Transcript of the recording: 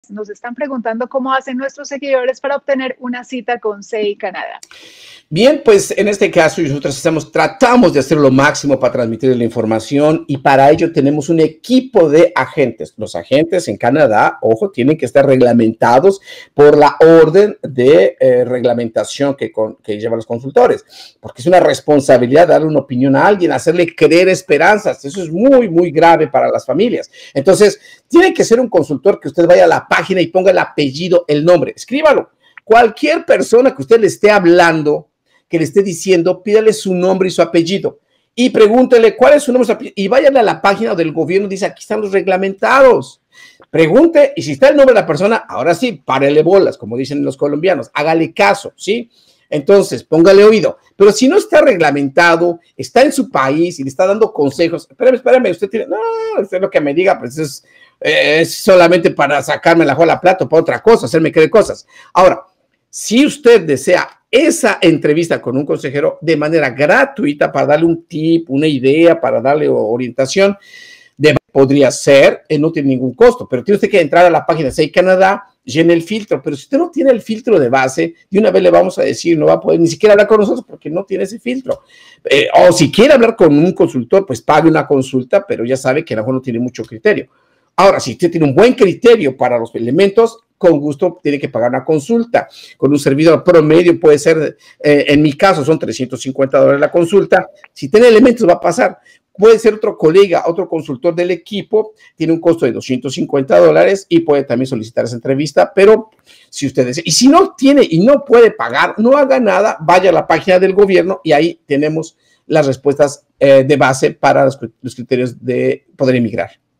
Nos están preguntando cómo hacen nuestros seguidores para obtener una cita con CI Canadá. Bien, pues en este caso nosotros tratamos de hacer lo máximo para transmitir la información y para ello tenemos un equipo de agentes. Los agentes en Canadá, ojo, tienen que estar reglamentados por la orden de reglamentación que llevan los consultores, porque es una responsabilidad darle una opinión a alguien, hacerle creer esperanzas. Eso es muy, muy grave para las familias. Entonces, tiene que ser un consultor que usted vaya a la página y ponga el apellido, el nombre, escríbalo. Cualquier persona que usted le esté hablando, que le esté diciendo, pídale su nombre y su apellido y pregúntele cuál es su nombre y su apellido y váyanle a la página del gobierno, dice aquí están los reglamentados. Pregunte y si está el nombre de la persona, ahora sí, párele bolas, como dicen los colombianos, hágale caso, ¿sí? Entonces, póngale oído. Pero si no está reglamentado, está en su país y le está dando consejos, espérame, usted tiene, no, usted lo que me diga, pues es solamente para sacarme la jola plato, para otra cosa, hacerme creer cosas. Ahora, si usted desea esa entrevista con un consejero de manera gratuita para darle un tip, una idea, para darle orientación, podría ser, no tiene ningún costo, pero tiene usted que entrar a la página de CI Canadá, llene el filtro, pero si usted no tiene el filtro de base, de una vez le vamos a decir, no va a poder ni siquiera hablar con nosotros porque no tiene ese filtro. O si quiere hablar con un consultor, pues pague una consulta, pero ya sabe que a lo mejor no tiene mucho criterio. Ahora, si usted tiene un buen criterio para los elementos, con gusto tiene que pagar una consulta. Con un servidor promedio puede ser, en mi caso son $350 la consulta. Si tiene elementos va a pasar. Puede ser otro colega, otro consultor del equipo, tiene un costo de $250 y puede también solicitar esa entrevista, pero si usted desea, y si no tiene y no puede pagar, no haga nada, vaya a la página del gobierno y ahí tenemos las respuestas de base para los criterios de poder emigrar.